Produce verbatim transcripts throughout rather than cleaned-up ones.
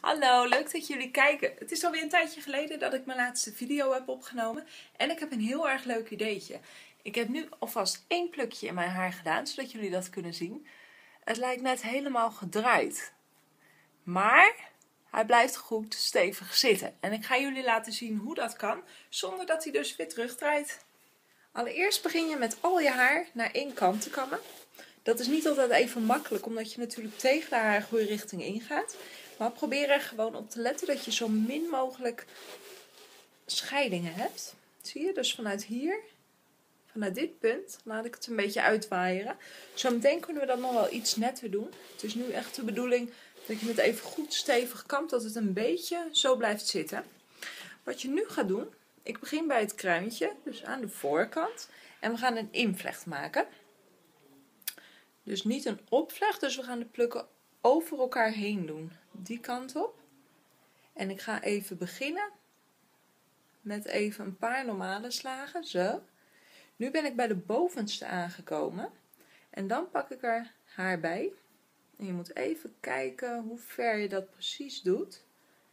Hallo, leuk dat jullie kijken. Het is alweer een tijdje geleden dat ik mijn laatste video heb opgenomen. En ik heb een heel erg leuk ideetje. Ik heb nu alvast één plukje in mijn haar gedaan, zodat jullie dat kunnen zien. Het lijkt net helemaal gedraaid. Maar hij blijft goed stevig zitten. En ik ga jullie laten zien hoe dat kan, zonder dat hij dus weer terugdraait. Allereerst begin je met al je haar naar één kant te kammen. Dat is niet altijd even makkelijk, omdat je natuurlijk tegen de haargroeirichting ingaat. Maar probeer er gewoon op te letten dat je zo min mogelijk scheidingen hebt. Zie je? Dus vanuit hier, vanuit dit punt, laat ik het een beetje uitwaaieren. Zometeen kunnen we dat nog wel iets netter doen. Het is nu echt de bedoeling dat je het even goed stevig kamt, dat het een beetje zo blijft zitten. Wat je nu gaat doen, ik begin bij het kruintje, dus aan de voorkant. En we gaan een invlecht maken. Dus niet een opvlecht, dus we gaan de plukken over elkaar heen doen. Die kant op. En ik ga even beginnen met even een paar normale slagen. Zo. Nu ben ik bij de bovenste aangekomen. En dan pak ik er haar bij. En je moet even kijken hoe ver je dat precies doet.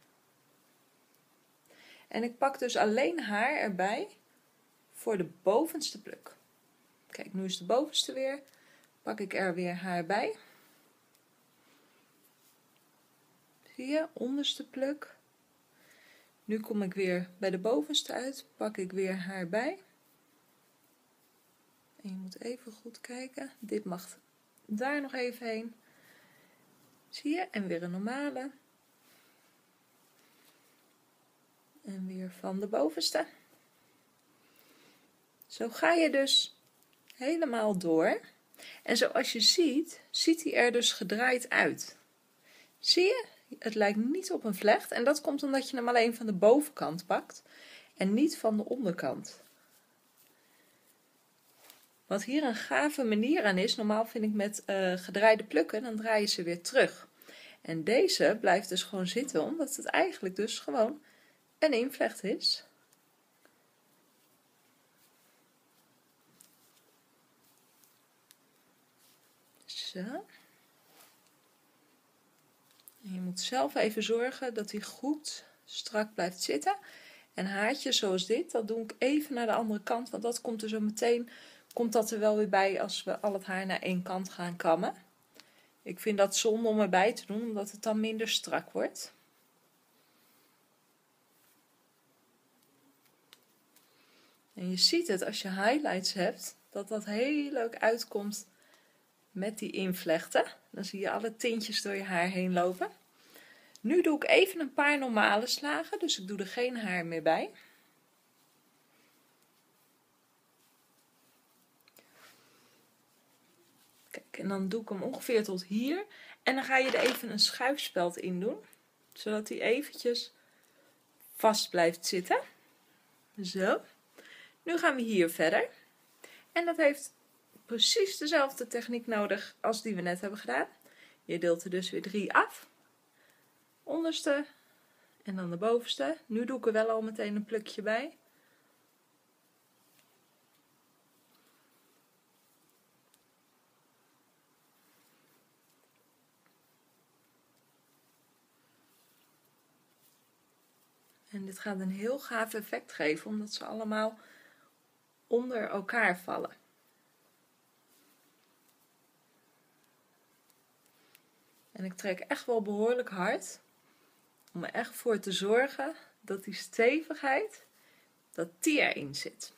En ik pak dus alleen haar erbij voor de bovenste pluk. Kijk, nu is de bovenste weer. Pak ik er weer haar bij. Zie je, onderste pluk. Nu kom ik weer bij de bovenste uit. Pak ik weer haar bij. En je moet even goed kijken. Dit mag daar nog even heen. Zie je, en weer een normale. En weer van de bovenste. Zo ga je dus helemaal door. En zoals je ziet, ziet hij er dus gedraaid uit. Zie je? Het lijkt niet op een vlecht. En dat komt omdat je hem alleen van de bovenkant pakt. En niet van de onderkant. Wat hier een gave manier aan is. Normaal vind ik met uh, gedraaide plukken. Dan draai je ze weer terug. En deze blijft dus gewoon zitten. Omdat het eigenlijk dus gewoon een invlecht is. Zo. En je moet zelf even zorgen dat hij goed strak blijft zitten. En haartjes zoals dit, dat doe ik even naar de andere kant. Want dat komt er zo meteen, komt dat er wel weer bij als we al het haar naar één kant gaan kammen. Ik vind dat zonde om erbij te doen, omdat het dan minder strak wordt. En je ziet het als je highlights hebt, dat dat heel leuk uitkomt met die invlechten. Dan zie je alle tintjes door je haar heen lopen. Nu doe ik even een paar normale slagen, dus ik doe er geen haar meer bij. Kijk, en dan doe ik hem ongeveer tot hier. En dan ga je er even een schuifspeld in doen, zodat hij eventjes vast blijft zitten. Zo. Nu gaan we hier verder. En dat heeft precies dezelfde techniek nodig als die we net hebben gedaan. Je deelt er dus weer drie af. Onderste en dan de bovenste. Nu doe ik er wel al meteen een plukje bij. En dit gaat een heel gaaf effect geven, omdat ze allemaal onder elkaar vallen. En ik trek echt wel behoorlijk hard, om er echt voor te zorgen dat die stevigheid, dat die erin zit.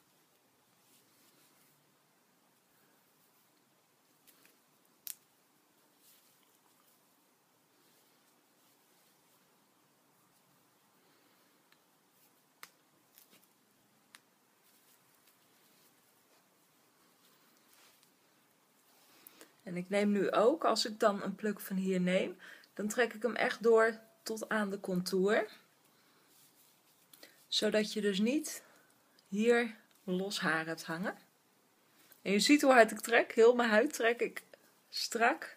En ik neem nu ook, als ik dan een pluk van hier neem, dan trek ik hem echt door tot aan de contour. Zodat je dus niet hier los haar hebt hangen. En je ziet hoe hard ik trek. Heel mijn huid trek ik strak.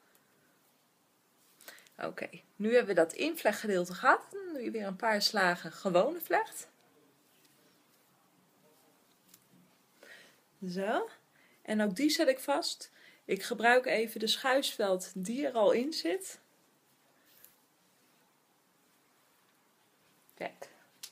Oké, okay. Nu hebben we dat invlechtgedeelte gehad. Dan doe je weer een paar slagen gewone vlecht. Zo. En ook die zet ik vast. Ik gebruik even de schuifspeld die er al in zit. Kijk.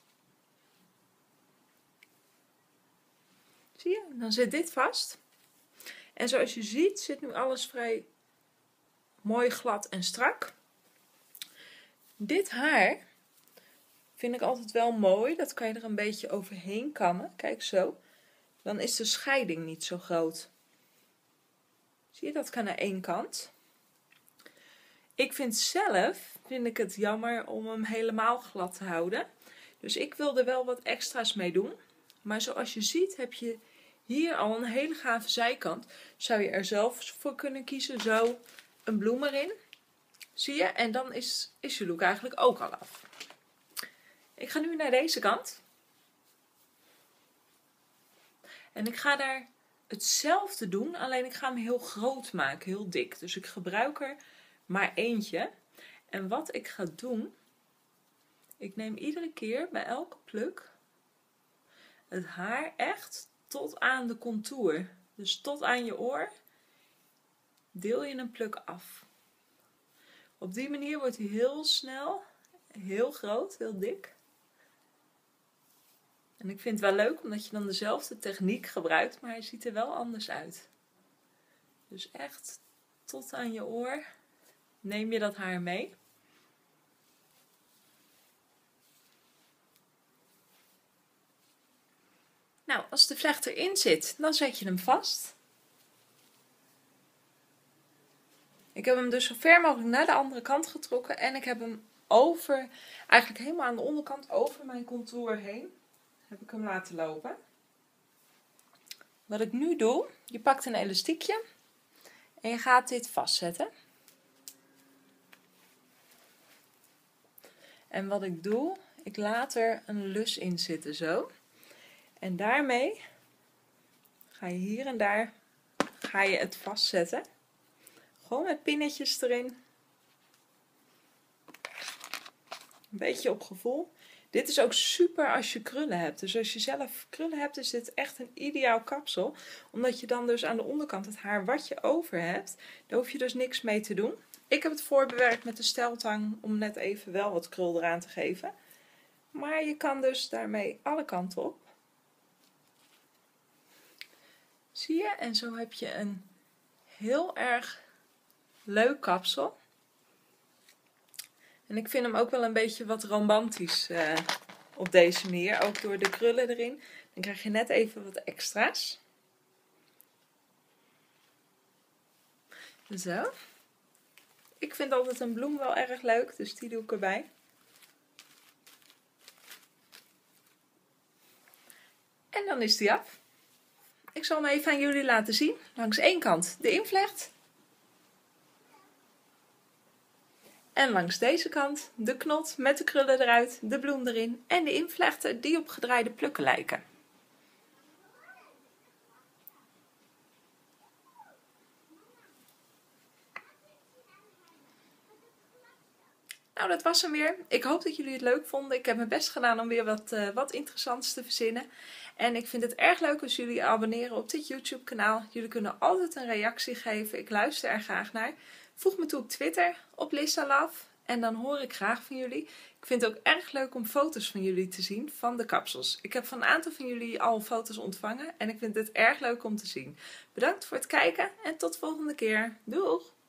Zie je? Dan zit dit vast. En zoals je ziet zit nu alles vrij mooi glad en strak. Dit haar vind ik altijd wel mooi. Dat kan je er een beetje overheen kammen. Kijk zo. Dan is de scheiding niet zo groot. Zie je, dat kan naar één kant. Ik vind zelf, vind ik het jammer om hem helemaal glad te houden. Dus ik wil er wel wat extra's mee doen. Maar zoals je ziet heb je hier al een hele gave zijkant. Zou je er zelf voor kunnen kiezen. Zo een bloem erin. Zie je? En dan is, is je look eigenlijk ook al af. Ik ga nu naar deze kant. En ik ga daar hetzelfde doen. Alleen ik ga hem heel groot maken. Heel dik. Dus ik gebruik er maar eentje. En wat ik ga doen. Ik neem iedere keer bij elke pluk het haar echt tot aan de contour. Dus tot aan je oor deel je een pluk af. Op die manier wordt hij heel snel, heel groot, heel dik. En ik vind het wel leuk omdat je dan dezelfde techniek gebruikt, maar hij ziet er wel anders uit. Dus echt tot aan je oor neem je dat haar mee. Nou, als de vlecht erin zit, dan zet je hem vast. Ik heb hem dus zo ver mogelijk naar de andere kant getrokken en ik heb hem over, eigenlijk helemaal aan de onderkant over mijn contour heen, heb ik hem laten lopen. Wat ik nu doe, je pakt een elastiekje en je gaat dit vastzetten. En wat ik doe, ik laat er een lus in zitten zo. En daarmee ga je hier en daar ga je het vastzetten. Gewoon met pinnetjes erin. Een beetje op gevoel. Dit is ook super als je krullen hebt. Dus als je zelf krullen hebt, is dit echt een ideaal kapsel. Omdat je dan dus aan de onderkant het haar wat je over hebt, daar hoef je dus niks mee te doen. Ik heb het voorbewerkt met de steltang om net even wel wat krul eraan te geven. Maar je kan dus daarmee alle kanten op. Zie je? En zo heb je een heel erg leuk kapsel. En ik vind hem ook wel een beetje wat romantisch uh, op deze manier. Ook door de krullen erin. Dan krijg je net even wat extra's. Zo. Ik vind altijd een bloem wel erg leuk, dus die doe ik erbij. En dan is die af. Ik zal hem even aan jullie laten zien. Langs één kant de invlecht. En langs deze kant de knot met de krullen eruit, de bloem erin en de invlechten die op gedraaide plukken lijken. Nou, dat was hem weer. Ik hoop dat jullie het leuk vonden. Ik heb mijn best gedaan om weer wat, uh, wat interessants te verzinnen. En ik vind het erg leuk als jullie abonneren op dit YouTube kanaal. Jullie kunnen altijd een reactie geven. Ik luister er graag naar. Voeg me toe op Twitter, op LissaLove. En dan hoor ik graag van jullie. Ik vind het ook erg leuk om foto's van jullie te zien van de kapsels. Ik heb van een aantal van jullie al foto's ontvangen. En ik vind het erg leuk om te zien. Bedankt voor het kijken en tot de volgende keer. Doeg!